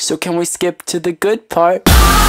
So can we skip to the good part?